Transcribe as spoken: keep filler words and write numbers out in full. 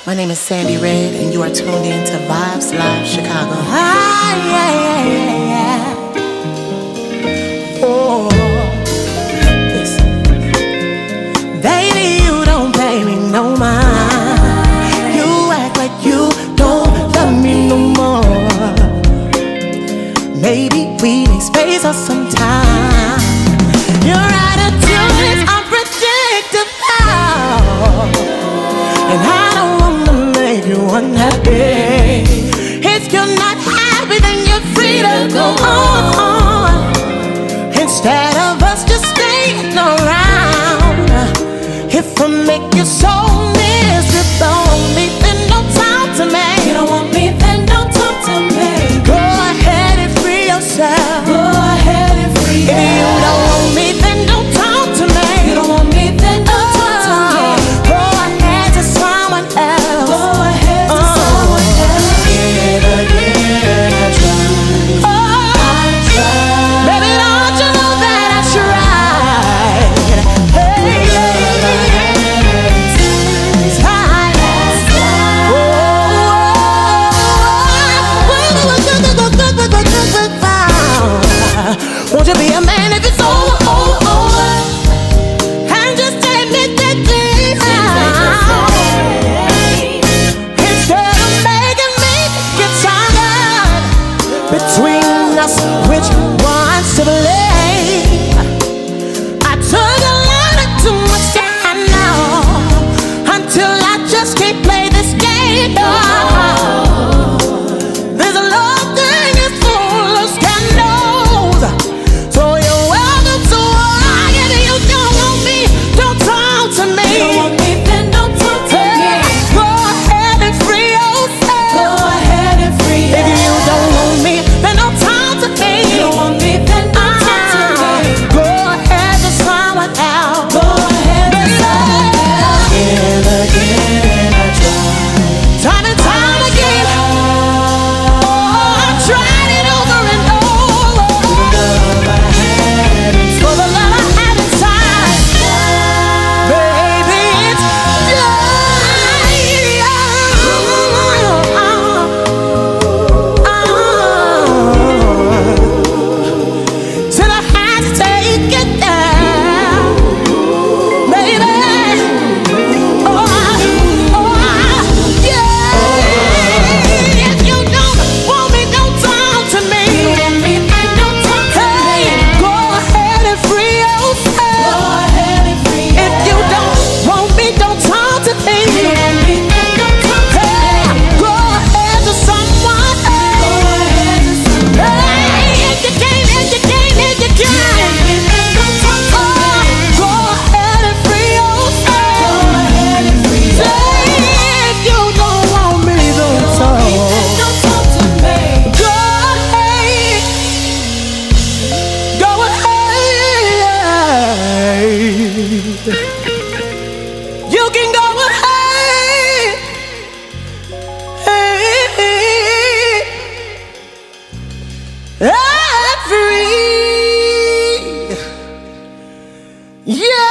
My name is Sandy Red, and you are tuned in to Vibes Live Chicago. Ah, yeah, yeah, yeah, yeah. Oh, listen. Baby, you don't pay me no mind. You act like you don't love me no more. Maybe we need space or some time. Your attitude is unpredictable, and I don't wanna make you unhappy. If you're not happy, then you're free to go on. Instead of us just staying around. If I make you so miserable, me, then don't talk to me. You don't want me, then don't talk to me. Go ahead and free yourself. Go ahead and free yourself. If you don't want me, then don't talk to me. You don't want me, then don't talk to me. Go ahead to someone else. Go ahead to someone else. Again, again, I tried. Oh, I tried. Baby, don't you know that I tried? Hey, yeah, yeah. Won't you be a man if it's over, over, over? And just admit that things out. Instead of making me get tired between us, which one's to blame? I took a lot of too much time now, until I just can't play this game. Oh, there's a love thing is full of scandals. So you're welcome to all. If you don't want me, don't talk to me. You don't want me, then don't talk to me. Go ahead and free yourself. Go ahead and free yourself. If you don't want me, then don't talk to me. You don't want me, then don't talk to me. Go ahead to someone else. Go ahead to someone else. Again, again, I tried. Time and time again. Oh, I tried it over and over. For the love I had inside, baby, it's till I had to take it down, baby. Oh, oh, yeah. If you don't want me, don't talk to me. Don't talk to me. Go ahead and free yourself. Go ahead and free yourself. If you don't want me, don't talk to me. Don't talk to me. Go ahead to someone else. Go ahead to someone else. Hey, if you can't, if you can't, if you can't, don't talk to me. Go ahead and free yourself. Go ahead and free yourself. If you don't want me, don't talk. Don't talk to me. Go ahead. Go ahead. You can go ahead. Hey, and free. Yeah.